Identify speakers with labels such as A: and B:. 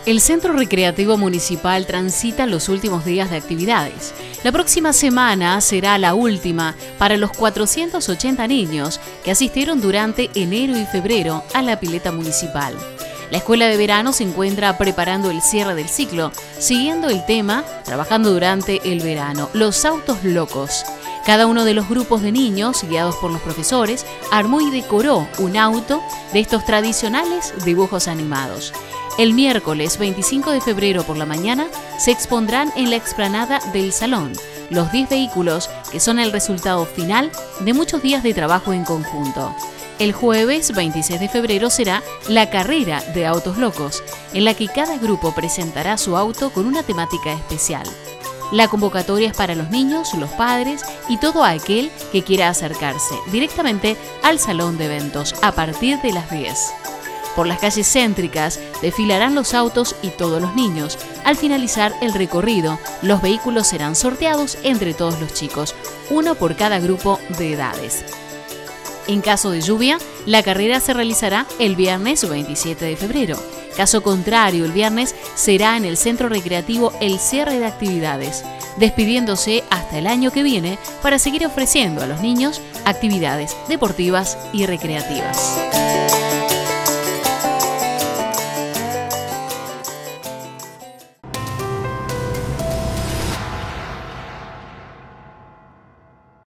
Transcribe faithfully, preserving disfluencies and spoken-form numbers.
A: El Centro Recreativo Municipal transita los últimos días de actividades. La próxima semana será la última para los cuatrocientos ochenta niños que asistieron durante enero y febrero a la pileta municipal. La escuela de verano se encuentra preparando el cierre del ciclo, siguiendo el tema, trabajando durante el verano, los autos locos. Cada uno de los grupos de niños, guiados por los profesores, armó y decoró un auto de estos tradicionales dibujos animados. El miércoles veinticinco de febrero por la mañana se expondrán en la explanada del Salón los diez vehículos que son el resultado final de muchos días de trabajo en conjunto. El jueves veintiséis de febrero será la carrera de autos locos, en la que cada grupo presentará su auto con una temática especial. La convocatoria es para los niños, los padres y todo aquel que quiera acercarse directamente al salón de eventos a partir de las diez. Por las calles céntricas desfilarán los autos y todos los niños. Al finalizar el recorrido, los vehículos serán sorteados entre todos los chicos, uno por cada grupo de edades. En caso de lluvia, la carrera se realizará el viernes veintisiete de febrero. Caso contrario, el viernes será en el Centro Recreativo el cierre de actividades, despidiéndose hasta el año que viene para seguir ofreciendo a los niños actividades deportivas y recreativas.